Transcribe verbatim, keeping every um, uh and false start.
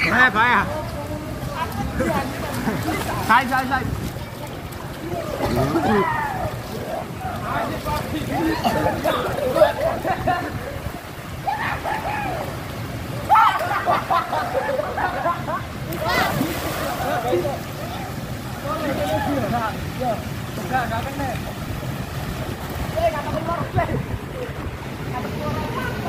Eh, baik. Sai, sai, sai. Enggak, enggak kena. Eh, enggak kena.